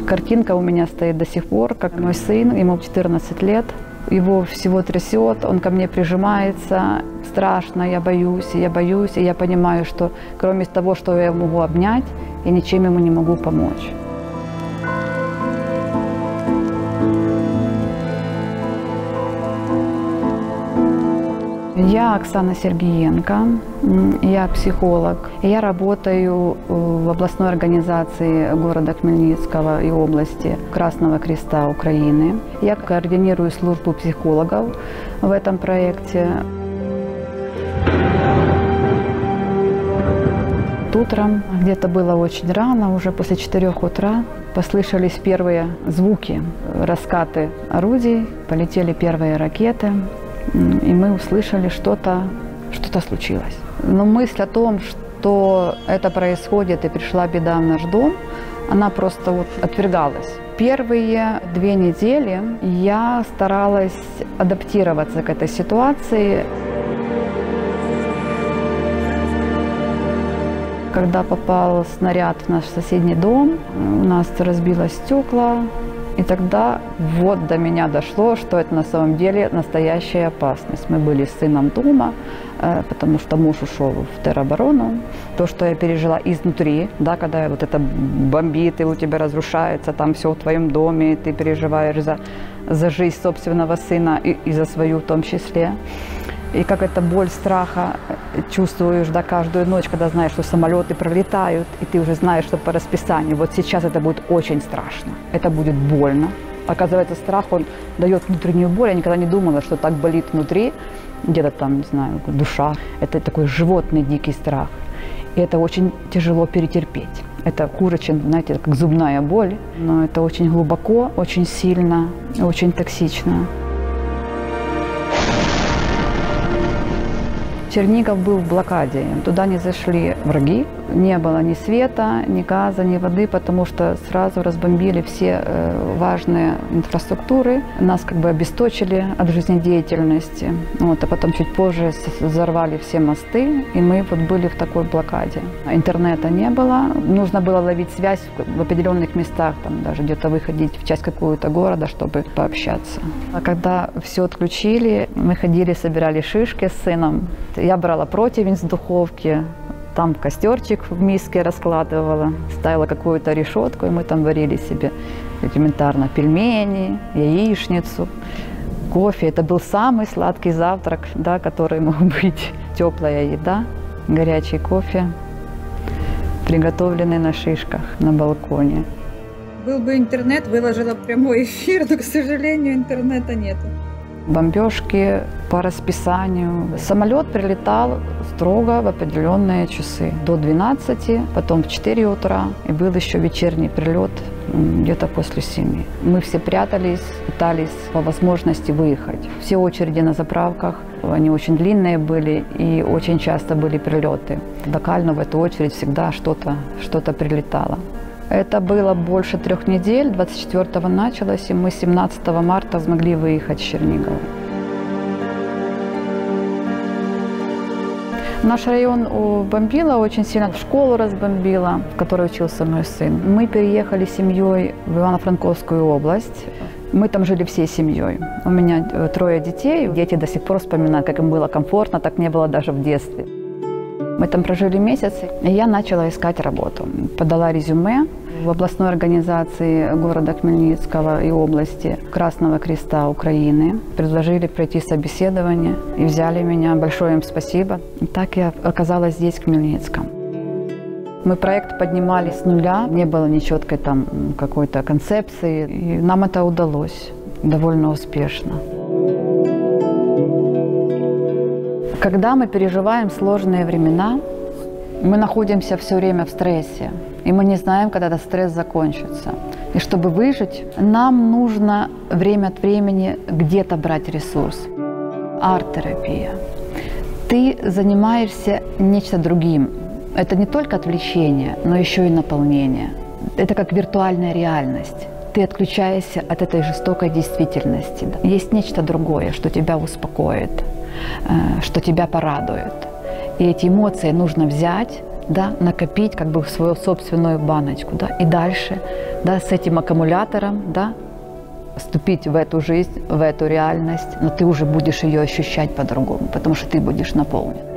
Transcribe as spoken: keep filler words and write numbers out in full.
Картинка у меня стоит до сих пор, как мой сын, ему четырнадцать лет. Его всего трясет, он ко мне прижимается. Страшно, я боюсь, я боюсь, и я понимаю, что кроме того, что я могу обнять, я ничем ему не могу помочь. Я Оксана Сергеенко, я психолог. Я работаю в областной организации города Хмельницкого и области Красного Креста Украины. Я координирую службу психологов в этом проекте. Утром, где-то было очень рано, уже после четырёх утра, послышались первые звуки, раскаты орудий, полетели первые ракеты. И мы услышали, что-то что-то случилось. Но мысль о том, что это происходит и пришла беда в наш дом, она просто вот отвергалась. Первые две недели я старалась адаптироваться к этой ситуации. Когда попал снаряд в наш соседний дом, у нас разбилось стекла. И тогда вот до меня дошло, что это на самом деле настоящая опасность. Мы были с сыном дома, потому что муж ушел в тероборону. То, что я пережила изнутри, да, когда вот это бомбит, и у тебя разрушается там все в твоем доме, и ты переживаешь за, за жизнь собственного сына и, и за свою в том числе. И как эта боль страха чувствуешь, да, каждую ночь, когда знаешь, что самолеты пролетают, и ты уже знаешь, что по расписанию. Вот сейчас это будет очень страшно, это будет больно. Оказывается, страх, он дает внутреннюю боль. Я никогда не думала, что так болит внутри, где-то там, не знаю, душа. Это такой животный дикий страх. И это очень тяжело перетерпеть. Это хуже, чем, знаете, как зубная боль. Но это очень глубоко, очень сильно, очень токсично. Чернигов был в блокаде, туда не зашли враги, не было ни света, ни газа, ни воды, потому что сразу разбомбили все важные инфраструктуры, нас как бы обесточили от жизнедеятельности, вот, а потом чуть позже взорвали все мосты, и мы вот были в такой блокаде. Интернета не было, нужно было ловить связь в определенных местах, там даже где-то выходить в часть какую-то города, чтобы пообщаться. А когда все отключили, мы ходили, собирали шишки с сыном. Я брала противень с духовки, там костерчик в миске раскладывала, ставила какую-то решетку, и мы там варили себе элементарно пельмени, яичницу, кофе. Это был самый сладкий завтрак, да, который мог быть. Теплая еда, горячий кофе, приготовленный на шишках на балконе. Был бы интернет, выложила прямой эфир, но, к сожалению, интернета нету. Бомбежки по расписанию. Самолет прилетал строго в определенные часы. До двенадцати, потом в четыре утра. И был еще вечерний прилет где-то после семи. Мы все прятались, пытались по возможности выехать. Все очереди на заправках, они очень длинные были, и очень часто были прилеты. Локально в эту очередь всегда что-то что-то прилетало. Это было больше трех недель, двадцать четвёртого началось, и мы семнадцатого марта смогли выехать с Чернигова. Наш район бомбило очень сильно, школу разбомбило, в которой учился мой сын. Мы переехали с семьей в Ивано-Франковскую область. Мы там жили всей семьей. У меня трое детей, дети до сих пор вспоминают, как им было комфортно, так не было даже в детстве. Мы там прожили месяц, и я начала искать работу. Подала резюме в областной организации города Хмельницкого и области Красного Креста Украины. Предложили пройти собеседование и взяли меня. Большое им спасибо. И так я оказалась здесь, в Хмельницком. Мы проект поднимали с нуля, не было ни четкой там какой-то концепции. И нам это удалось довольно успешно. Когда мы переживаем сложные времена, мы находимся все время в стрессе, и мы не знаем, когда этот стресс закончится. И чтобы выжить, нам нужно время от времени где-то брать ресурс. Арт-терапия. Ты занимаешься нечто другим. Это не только отвлечение, но еще и наполнение. Это как виртуальная реальность. Ты отключаешься от этой жестокой действительности. Есть нечто другое, что тебя успокоит, что тебя порадует. И эти эмоции нужно взять, да, накопить как бы свою собственную баночку, да, и дальше, да, с этим аккумулятором, да, вступить в эту жизнь, в эту реальность, но ты уже будешь ее ощущать по-другому, потому что ты будешь наполнен.